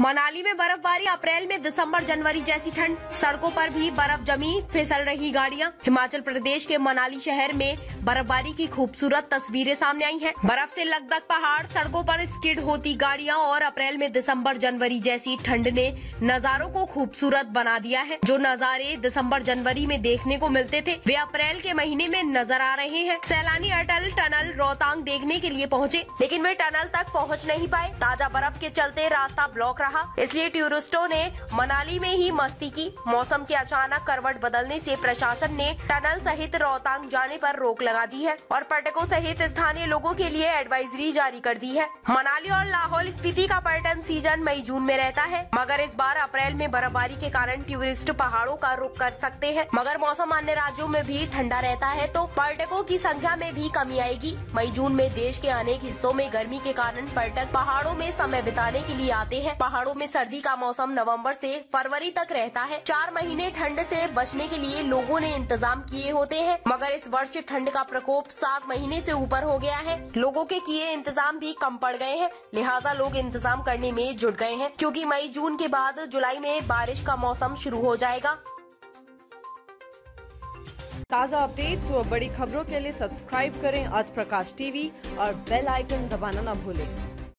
मनाली में बर्फबारी, अप्रैल में दिसंबर जनवरी जैसी ठंड, सड़कों पर भी बर्फ जमी, फिसल रही गाड़ियां। हिमाचल प्रदेश के मनाली शहर में बर्फबारी की खूबसूरत तस्वीरें सामने आई हैं। बर्फ से लकदक पहाड़, सड़कों पर स्किड होती गाड़ियां और अप्रैल में दिसंबर जनवरी जैसी ठंड ने नजारों को खूबसूरत बना दिया है। जो नजारे दिसंबर जनवरी में देखने को मिलते थे, वे अप्रैल के महीने में नजर आ रहे हैं। सैलानी अटल टनल रोहतांग देखने के लिए पहुँचे, लेकिन वे टनल तक पहुँच नहीं पाए। ताजा बर्फ के चलते रास्ता ब्लॉक रहा, इसलिए टूरिस्टों ने मनाली में ही मस्ती की। मौसम के अचानक करवट बदलने से प्रशासन ने टनल सहित रोहतांग जाने पर रोक लगा दी है और पर्यटकों सहित स्थानीय लोगों के लिए एडवाइजरी जारी कर दी है। मनाली और लाहौल स्पीति का पर्यटन सीजन मई जून में रहता है, मगर इस बार अप्रैल में बर्फबारी के कारण टूरिस्ट पहाड़ों का रुख कर सकते हैं। मगर मौसम अन्य राज्यों में भी ठंडा रहता है तो पर्यटकों की संख्या में भी कमी आएगी। मई जून में देश के अनेक हिस्सों में गर्मी के कारण पर्यटक पहाड़ों में समय बिताने के लिए आते हैं। पहाड़ों में सर्दी का मौसम नवंबर से फरवरी तक रहता है। 4 महीने ठंड से बचने के लिए लोगों ने इंतजाम किए होते हैं, मगर इस वर्ष ठंड का प्रकोप 7 महीने से ऊपर हो गया है। लोगों के किए इंतजाम भी कम पड़ गए हैं, लिहाजा लोग इंतजाम करने में जुट गए हैं, क्योंकि मई जून के बाद जुलाई में बारिश का मौसम शुरू हो जाएगा। ताज़ा अपडेट्स व बड़ी खबरों के लिए सब्सक्राइब करें आज प्रकाश टीवी और बेल आइकन दबाना न भूलें।